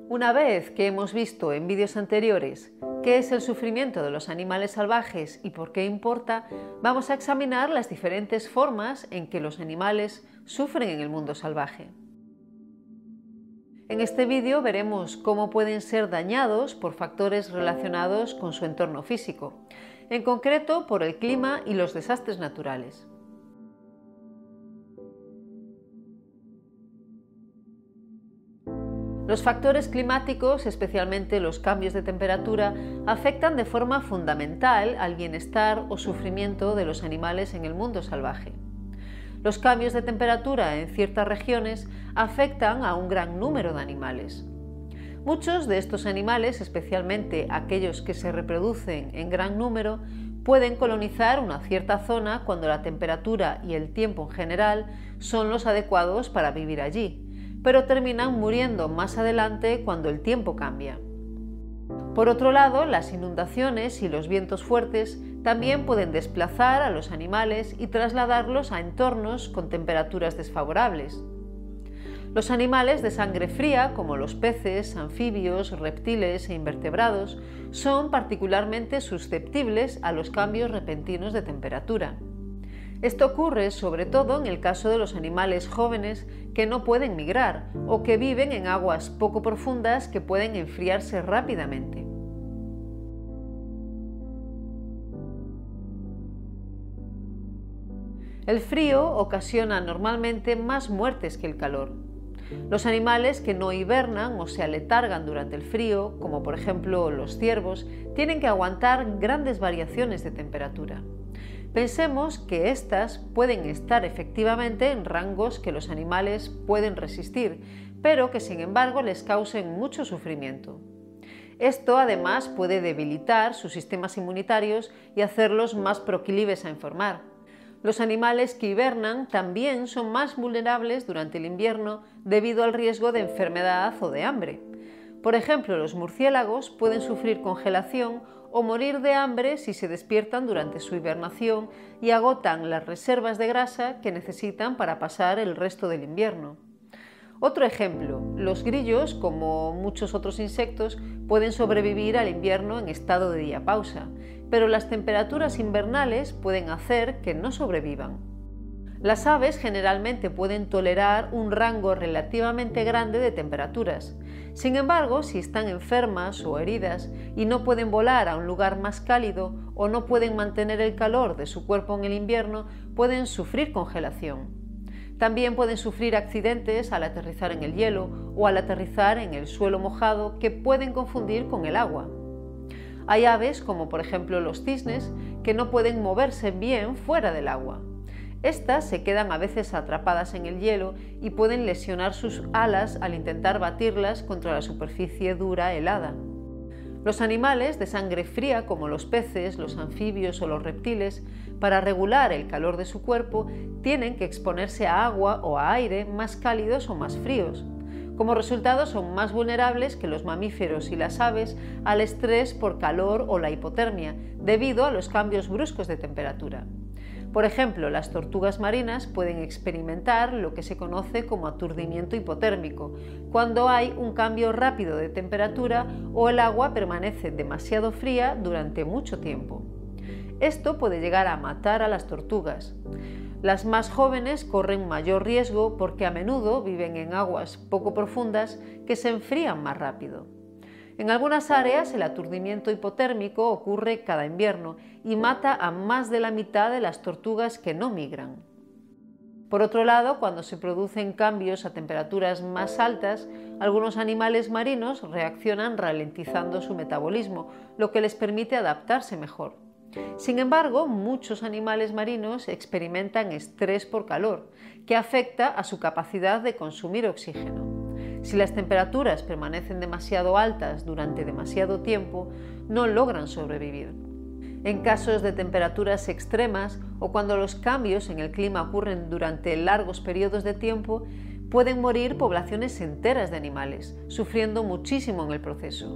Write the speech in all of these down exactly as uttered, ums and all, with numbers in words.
Una vez que hemos visto en vídeos anteriores qué es el sufrimiento de los animales salvajes y por qué importa, vamos a examinar las diferentes formas en que los animales sufren en el mundo salvaje. En este vídeo veremos cómo pueden ser dañados por factores relacionados con su entorno físico, en concreto por el clima y los desastres naturales. Los factores climáticos, especialmente los cambios de temperatura, afectan de forma fundamental al bienestar o sufrimiento de los animales en el mundo salvaje. Los cambios de temperatura en ciertas regiones afectan a un gran número de animales. Muchos de estos animales, especialmente aquellos que se reproducen en gran número, pueden colonizar una cierta zona cuando la temperatura y el tiempo en general son los adecuados para vivir allí, pero terminan muriendo más adelante cuando el tiempo cambia. Por otro lado, las inundaciones y los vientos fuertes también pueden desplazar a los animales y trasladarlos a entornos con temperaturas desfavorables. Los animales de sangre fría, como los peces, anfibios, reptiles e invertebrados, son particularmente susceptibles a los cambios repentinos de temperatura. Esto ocurre sobre todo en el caso de los animales jóvenes que no pueden migrar o que viven en aguas poco profundas que pueden enfriarse rápidamente. El frío ocasiona normalmente más muertes que el calor. Los animales que no hibernan o se aletargan durante el frío, como por ejemplo los ciervos, tienen que aguantar grandes variaciones de temperatura. Pensemos que éstas pueden estar efectivamente en rangos que los animales pueden resistir, pero que sin embargo les causen mucho sufrimiento. Esto además puede debilitar sus sistemas inmunitarios y hacerlos más proclives a enfermar. Los animales que hibernan también son más vulnerables durante el invierno debido al riesgo de enfermedad o de hambre. Por ejemplo, los murciélagos pueden sufrir congelación o morir de hambre si se despiertan durante su hibernación y agotan las reservas de grasa que necesitan para pasar el resto del invierno. Otro ejemplo, los grillos, como muchos otros insectos, pueden sobrevivir al invierno en estado de diapausa, pero las temperaturas invernales pueden hacer que no sobrevivan. Las aves generalmente pueden tolerar un rango relativamente grande de temperaturas. Sin embargo, si están enfermas o heridas y no pueden volar a un lugar más cálido o no pueden mantener el calor de su cuerpo en el invierno, pueden sufrir congelación. También pueden sufrir accidentes al aterrizar en el hielo o al aterrizar en el suelo mojado que pueden confundir con el agua. Hay aves, como por ejemplo los cisnes, que no pueden moverse bien fuera del agua. Estas se quedan a veces atrapadas en el hielo y pueden lesionar sus alas al intentar batirlas contra la superficie dura helada. Los animales de sangre fría, como los peces, los anfibios o los reptiles, para regular el calor de su cuerpo, tienen que exponerse a agua o a aire más cálidos o más fríos. Como resultado, son más vulnerables que los mamíferos y las aves al estrés por calor o la hipotermia, debido a los cambios bruscos de temperatura. Por ejemplo, las tortugas marinas pueden experimentar lo que se conoce como aturdimiento hipotérmico, cuando hay un cambio rápido de temperatura o el agua permanece demasiado fría durante mucho tiempo. Esto puede llegar a matar a las tortugas. Las más jóvenes corren mayor riesgo porque a menudo viven en aguas poco profundas que se enfrían más rápido. En algunas áreas el aturdimiento hipotérmico ocurre cada invierno y mata a más de la mitad de las tortugas que no migran. Por otro lado, cuando se producen cambios a temperaturas más altas, algunos animales marinos reaccionan ralentizando su metabolismo, lo que les permite adaptarse mejor. Sin embargo, muchos animales marinos experimentan estrés por calor, que afecta a su capacidad de consumir oxígeno. Si las temperaturas permanecen demasiado altas durante demasiado tiempo, no logran sobrevivir. En casos de temperaturas extremas o cuando los cambios en el clima ocurren durante largos periodos de tiempo, pueden morir poblaciones enteras de animales, sufriendo muchísimo en el proceso.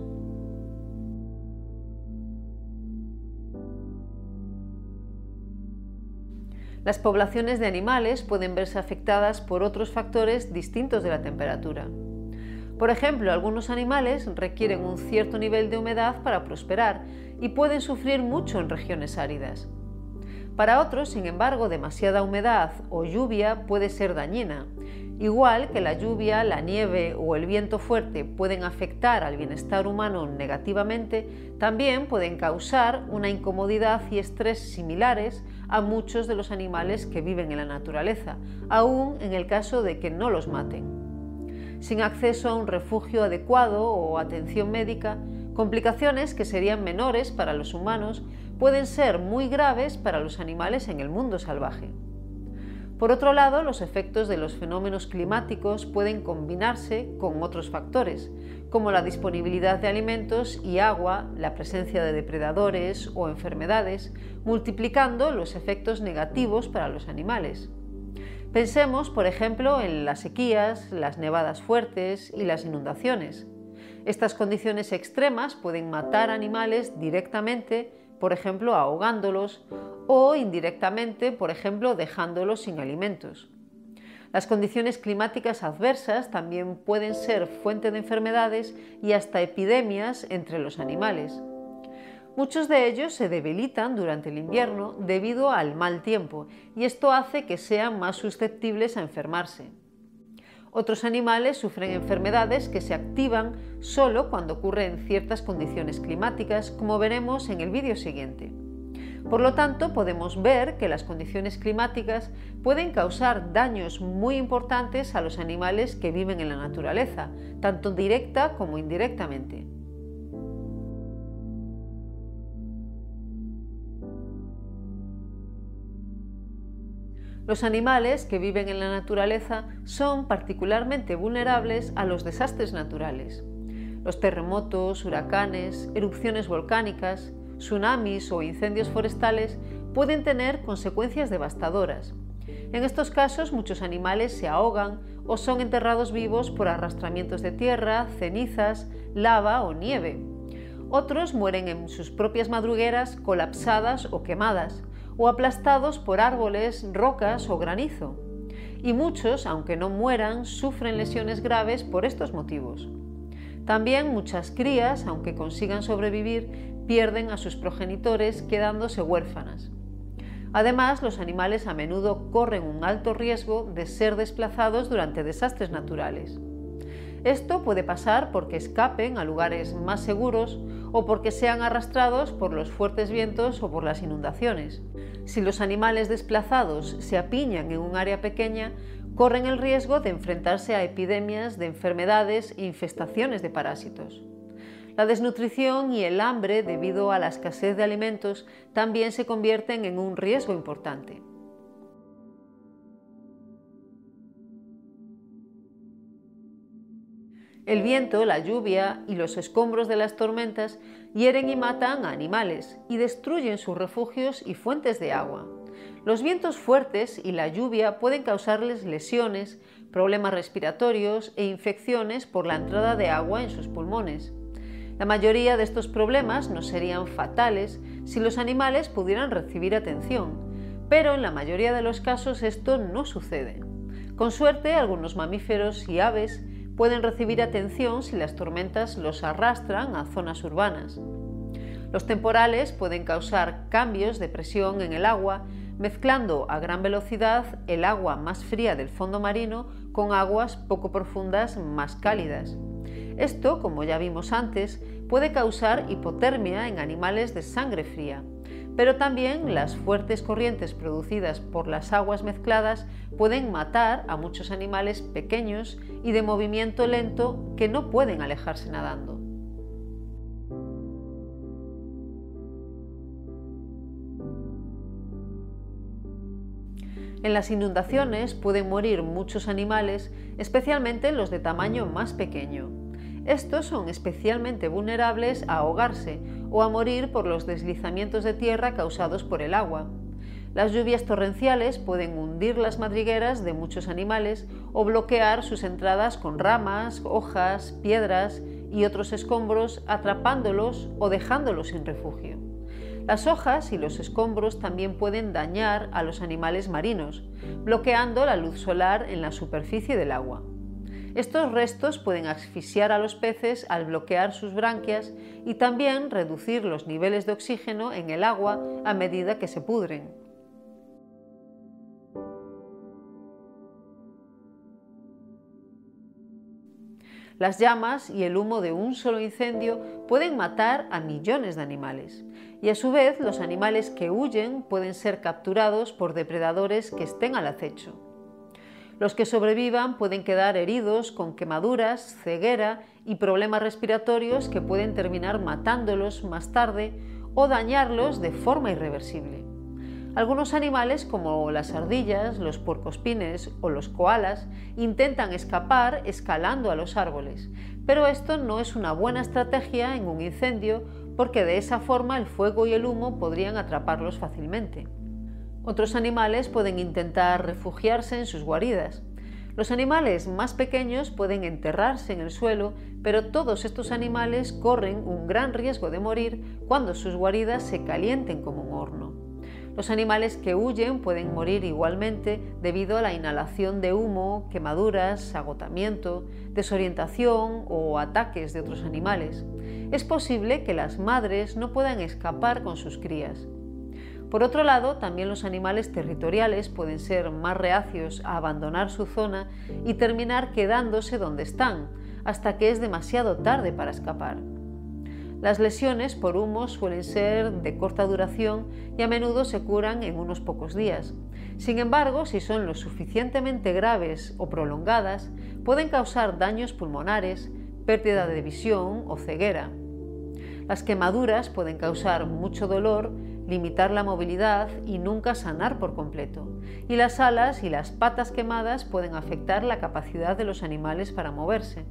Las poblaciones de animales pueden verse afectadas por otros factores distintos de la temperatura. Por ejemplo, algunos animales requieren un cierto nivel de humedad para prosperar y pueden sufrir mucho en regiones áridas. Para otros, sin embargo, demasiada humedad o lluvia puede ser dañina. Igual que la lluvia, la nieve o el viento fuerte pueden afectar al bienestar humano negativamente, también pueden causar una incomodidad y estrés similares a muchos de los animales que viven en la naturaleza, aun en el caso de que no los maten. Sin acceso a un refugio adecuado o atención médica, complicaciones que serían menores para los humanos pueden ser muy graves para los animales en el mundo salvaje. Por otro lado, los efectos de los fenómenos climáticos pueden combinarse con otros factores, como la disponibilidad de alimentos y agua, la presencia de depredadores o enfermedades, multiplicando los efectos negativos para los animales. Pensemos, por ejemplo, en las sequías, las nevadas fuertes y las inundaciones. Estas condiciones extremas pueden matar animales directamente, por ejemplo, ahogándolos, o indirectamente, por ejemplo, dejándolos sin alimentos. Las condiciones climáticas adversas también pueden ser fuente de enfermedades y hasta epidemias entre los animales. Muchos de ellos se debilitan durante el invierno debido al mal tiempo, y esto hace que sean más susceptibles a enfermarse. Otros animales sufren enfermedades que se activan solo cuando ocurren ciertas condiciones climáticas, como veremos en el vídeo siguiente. Por lo tanto, podemos ver que las condiciones climáticas pueden causar daños muy importantes a los animales que viven en la naturaleza, tanto directa como indirectamente. Los animales que viven en la naturaleza son particularmente vulnerables a los desastres naturales. Los terremotos, huracanes, erupciones volcánicas, tsunamis o incendios forestales pueden tener consecuencias devastadoras. En estos casos, muchos animales se ahogan o son enterrados vivos por arrastramientos de tierra, cenizas, lava o nieve. Otros mueren en sus propias madrigueras colapsadas o quemadas, o aplastados por árboles, rocas o granizo. Y muchos, aunque no mueran, sufren lesiones graves por estos motivos. También muchas crías, aunque consigan sobrevivir, pierden a sus progenitores quedándose huérfanas. Además, los animales a menudo corren un alto riesgo de ser desplazados durante desastres naturales. Esto puede pasar porque escapen a lugares más seguros o porque sean arrastrados por los fuertes vientos o por las inundaciones. Si los animales desplazados se apiñan en un área pequeña, corren el riesgo de enfrentarse a epidemias de enfermedades e infestaciones de parásitos. La desnutrición y el hambre debido a la escasez de alimentos también se convierten en un riesgo importante. El viento, la lluvia y los escombros de las tormentas hieren y matan a animales y destruyen sus refugios y fuentes de agua. Los vientos fuertes y la lluvia pueden causarles lesiones, problemas respiratorios e infecciones por la entrada de agua en sus pulmones. La mayoría de estos problemas no serían fatales si los animales pudieran recibir atención, pero en la mayoría de los casos esto no sucede. Con suerte, algunos mamíferos y aves pueden recibir atención si las tormentas los arrastran a zonas urbanas. Los temporales pueden causar cambios de presión en el agua, mezclando a gran velocidad el agua más fría del fondo marino con aguas poco profundas más cálidas. Esto, como ya vimos antes, puede causar hipotermia en animales de sangre fría, pero también las fuertes corrientes producidas por las aguas mezcladas pueden matar a muchos animales pequeños y de movimiento lento que no pueden alejarse nadando. En las inundaciones pueden morir muchos animales, especialmente los de tamaño más pequeño. Estos son especialmente vulnerables a ahogarse o a morir por los deslizamientos de tierra causados por el agua. Las lluvias torrenciales pueden hundir las madrigueras de muchos animales o bloquear sus entradas con ramas, hojas, piedras y otros escombros, atrapándolos o dejándolos sin refugio. Las hojas y los escombros también pueden dañar a los animales marinos, bloqueando la luz solar en la superficie del agua. Estos restos pueden asfixiar a los peces al bloquear sus branquias y también reducir los niveles de oxígeno en el agua a medida que se pudren. Las llamas y el humo de un solo incendio pueden matar a millones de animales, y a su vez los animales que huyen pueden ser capturados por depredadores que estén al acecho. Los que sobrevivan pueden quedar heridos con quemaduras, ceguera y problemas respiratorios que pueden terminar matándolos más tarde o dañarlos de forma irreversible. Algunos animales, como las ardillas, los puercoespines o los koalas, intentan escapar escalando a los árboles, pero esto no es una buena estrategia en un incendio porque de esa forma el fuego y el humo podrían atraparlos fácilmente. Otros animales pueden intentar refugiarse en sus guaridas. Los animales más pequeños pueden enterrarse en el suelo, pero todos estos animales corren un gran riesgo de morir cuando sus guaridas se calienten como un horno. Los animales que huyen pueden morir igualmente debido a la inhalación de humo, quemaduras, agotamiento, desorientación o ataques de otros animales. Es posible que las madres no puedan escapar con sus crías. Por otro lado, también los animales territoriales pueden ser más reacios a abandonar su zona y terminar quedándose donde están, hasta que es demasiado tarde para escapar. Las lesiones por humo suelen ser de corta duración y a menudo se curan en unos pocos días. Sin embargo, si son lo suficientemente graves o prolongadas, pueden causar daños pulmonares, pérdida de visión o ceguera. Las quemaduras pueden causar mucho dolor, limitar la movilidad y nunca sanar por completo. Y las alas y las patas quemadas pueden afectar la capacidad de los animales para moverse.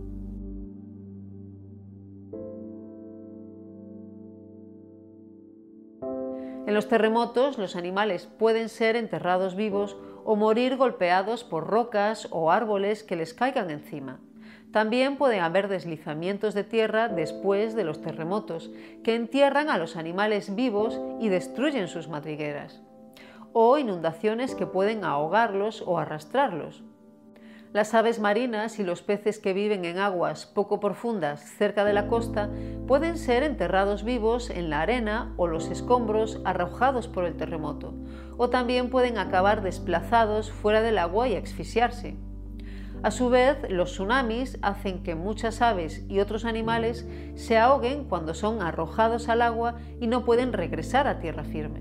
En los terremotos, los animales pueden ser enterrados vivos o morir golpeados por rocas o árboles que les caigan encima. También pueden haber deslizamientos de tierra después de los terremotos, que entierran a los animales vivos y destruyen sus madrigueras, o inundaciones que pueden ahogarlos o arrastrarlos. Las aves marinas y los peces que viven en aguas poco profundas cerca de la costa pueden ser enterrados vivos en la arena o los escombros arrojados por el terremoto, o también pueden acabar desplazados fuera del agua y asfixiarse. A su vez, los tsunamis hacen que muchas aves y otros animales se ahoguen cuando son arrojados al agua y no pueden regresar a tierra firme.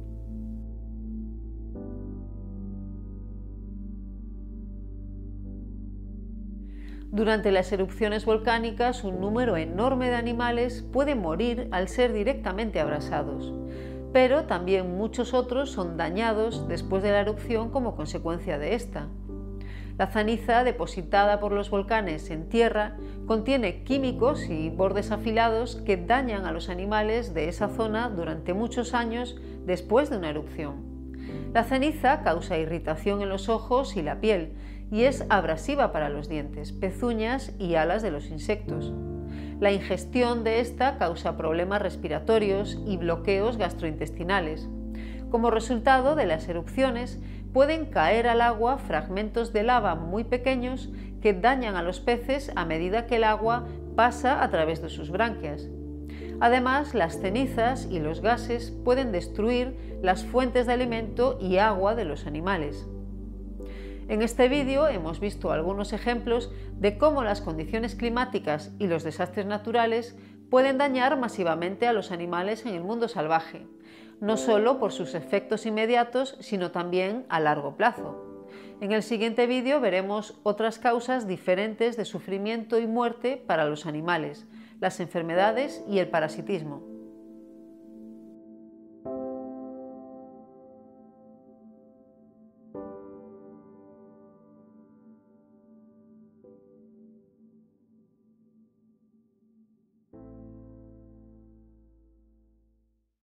Durante las erupciones volcánicas, un número enorme de animales puede morir al ser directamente abrasados, pero también muchos otros son dañados después de la erupción como consecuencia de esta. La ceniza depositada por los volcanes en tierra contiene químicos y bordes afilados que dañan a los animales de esa zona durante muchos años después de una erupción. La ceniza causa irritación en los ojos y la piel y es abrasiva para los dientes, pezuñas y alas de los insectos. La ingestión de esta causa problemas respiratorios y bloqueos gastrointestinales. Como resultado de las erupciones, pueden caer al agua fragmentos de lava muy pequeños que dañan a los peces a medida que el agua pasa a través de sus branquias. Además, las cenizas y los gases pueden destruir las fuentes de alimento y agua de los animales. En este vídeo hemos visto algunos ejemplos de cómo las condiciones climáticas y los desastres naturales pueden dañar masivamente a los animales en el mundo salvaje, no solo por sus efectos inmediatos, sino también a largo plazo. En el siguiente vídeo veremos otras causas diferentes de sufrimiento y muerte para los animales, las enfermedades y el parasitismo.